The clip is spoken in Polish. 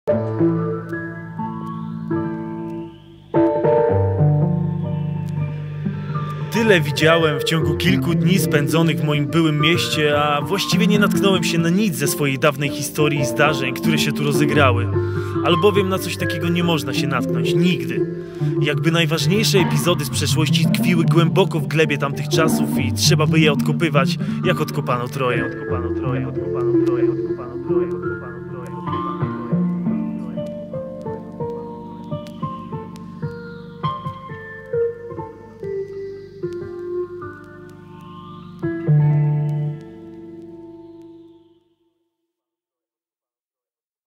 Tyle widziałem w ciągu kilku dni spędzonych w moim byłym mieście, a właściwie nie natknąłem się na nic ze swojej dawnej historii i zdarzeń, które się tu rozegrały. Albowiem na coś takiego nie można się natknąć nigdy. Jakby najważniejsze epizody z przeszłości tkwiły głęboko w glebie tamtych czasów i trzeba by je odkopywać, jak odkopano Troję.